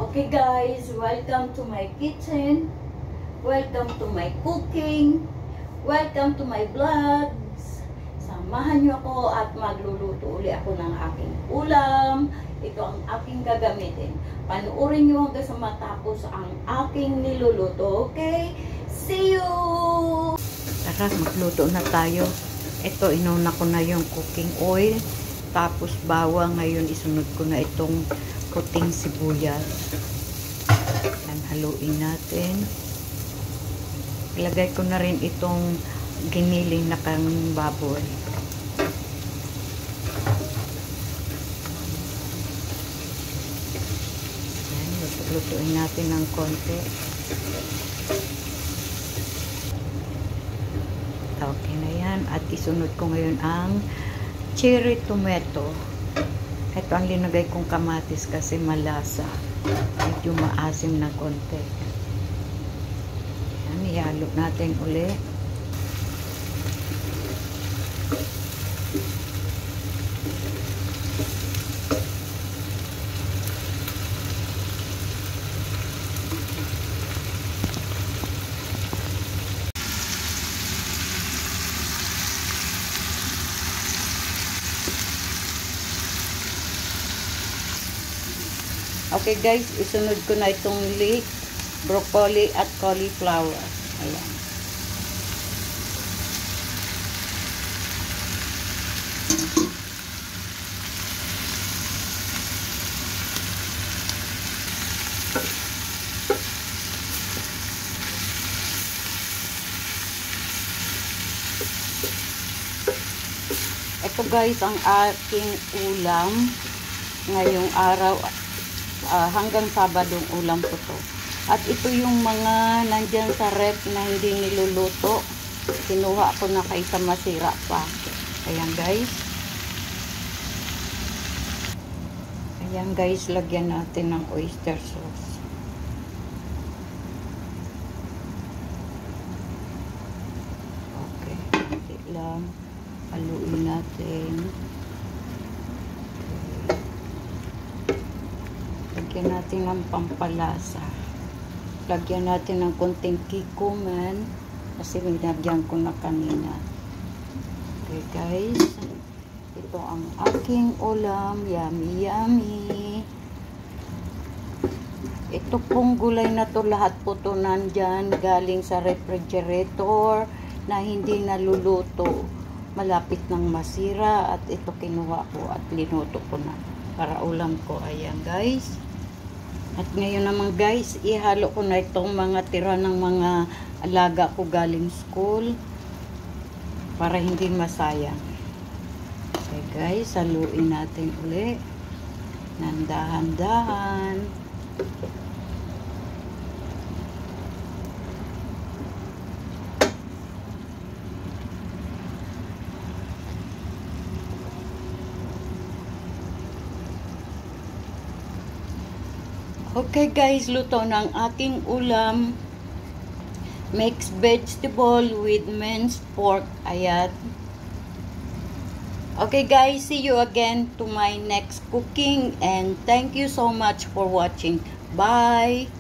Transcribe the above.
Okay guys, welcome to my kitchen. Welcome to my cooking. Welcome to my vlogs. Samahan niyo ako at magluluto uli ako ng aking ulam. Ito ang aking gagamitin. Panuorin niyo hanggang sa matapos ang aking niluluto. Okay? See you! Tara, magluto na tayo. Ito, inuna ko na yung cooking oil. Tapos bawang. Ngayon, isunod ko na itong puting sibuyas. Yan, haluin natin. Ilagay ko na rin itong giniling na kang baboy. Yan, lutuin natin ng konti. Okay na yan. At isunod ko ngayon ang cherry tomato. Ito ang linagay kong kamatis kasi malasa. Medyo maasim na konti. Yan, ihalo natin uli. Okay guys, isunod ko na itong leek, broccoli at cauliflower. Ayan. Ito guys ang aking ulam ngayong araw. Hanggang Sabadong ulam ko to. At ito yung mga nandyan sa rep na hindi niluluto. Kinuha ko na kaysa masira pa. Ayan guys. Ayan guys, lagyan natin ng oyster sauce. Okay, hindi lang. Haluin natin. Lagyan natin ng pampalasa. Lagyan natin ng konting kikuman kasi nilagyan ko na kanina. Okay guys, ito ang aking ulam. Yummy yummy. Ito pong gulay na to, lahat po to nandyan galing sa refrigerator na hindi naluluto. Malapit ng masira at ito kinuha ko at linuto ko na para ulam ko. Ayan guys. At ngayon naman guys, ihalo ko na itong mga tira ng mga alaga ko galing school para hindi masayang. Okay guys, haluin natin uli ng dahan-dahan. Okay guys, luto ng aking ulam. Mixed vegetable with minced pork. Ayan. Okay guys, see you again to my next cooking and thank you so much for watching. Bye!